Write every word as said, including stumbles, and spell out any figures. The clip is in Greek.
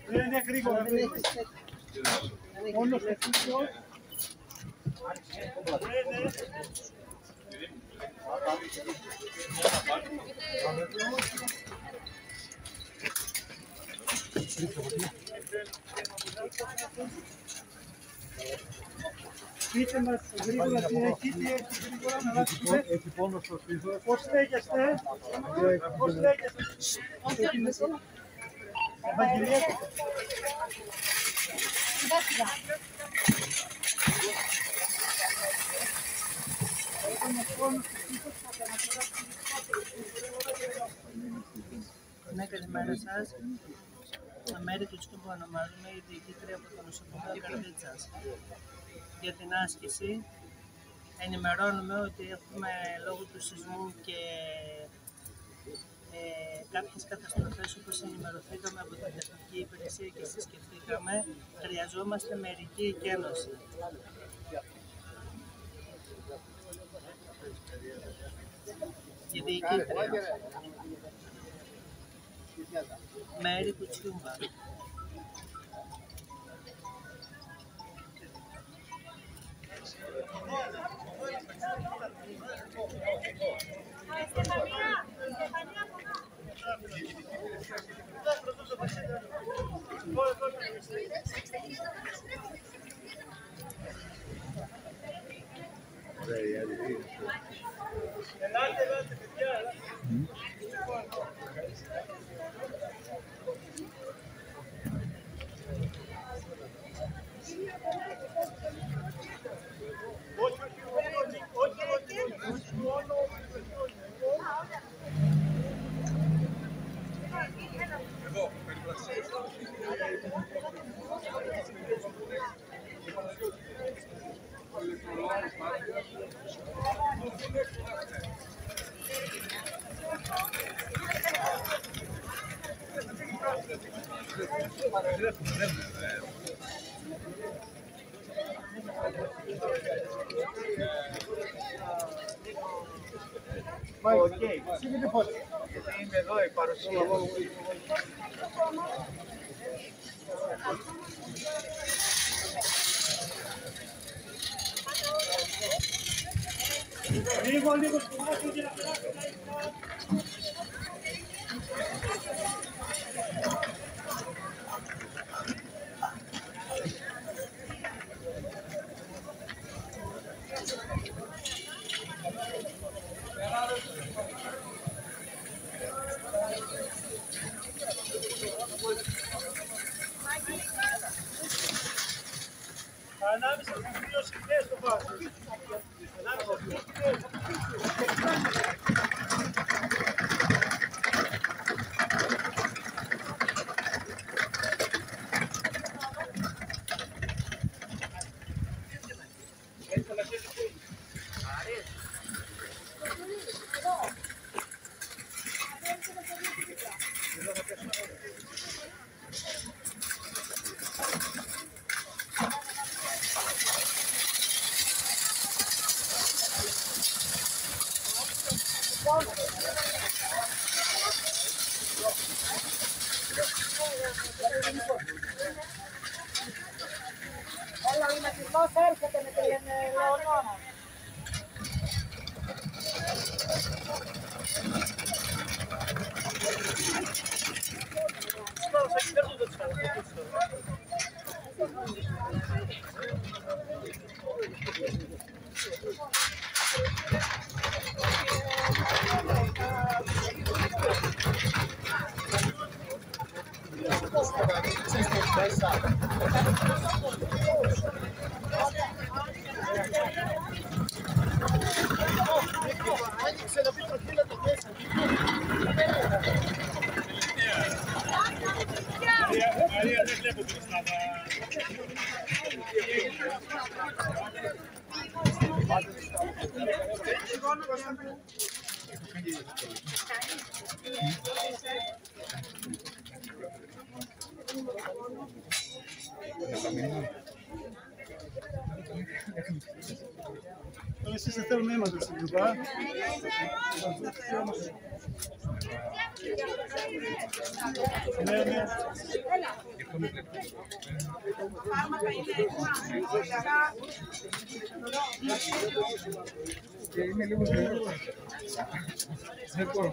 Ναι, ναι, γρήγορα. Μόνο στο φούτμπολ. Ναι, ναι. Πείτε μας γρήγορα τι έχει, τι έχει γρήγορα να αλλάξουμε. Έχει πόνο στο στήθος. Πώς λέγεστε, πώς λέγεστε. Ευαγγελία. Ναι, καλημέρα σας. Μέρη Κουτσικού που ονομάζουμε η διοικήτρια από το νοσοκομείο Καρδίτσας. Για την άσκηση ενημερώνουμε ότι έχουμε λόγω του σεισμού και ε, κάποιες καταστροφές, όπως ενημερωθήκαμε από την τεχνική υπηρεσία και συσκεφτήκαμε, χρειαζόμαστε μερική εκένωση. Η διοικήτρια Μέρη Κουτσιούμπα. Ελάτε, ελάτε, παιδιά, ελάτε. Όχι, όχι, όχι, μόνο εδώ, Οκ, είναι πώς. Είμαι εδώ, η παρουσία. Λίγο, λίγο σκηνάκι για να περάσει. Ανάμεσα στους δύο σκηνές το βάζω. Ανάμεσα στους δύο σκηνές. Έλα, ο Ματισμός έρχεται με την Λεωνόνα. Μαρία, δεν βλέπω την στάδα. Τώρα εσείς δεν θέλουν αίματα στην Λιβά. Ναι, ναι. Φάρμακα είναι έτοιμα. Και είναι λίγο νερό. Δεν μπορώ.